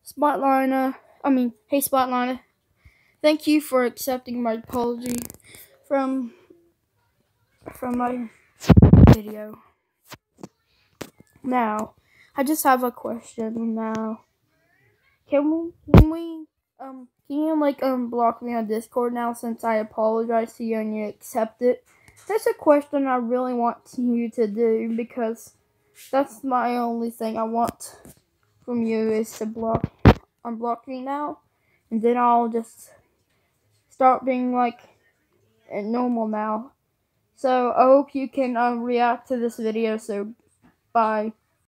Hey Splatlina, thank you for accepting my apology from my video. Now, I just have a question now. Can you block me on Discord now since I apologize to you and you accept it? That's a question I really want you to do because that's my only thing I want from you is to unblock me now, and then I'll just start being normal now. So I hope you can react to this video. So bye.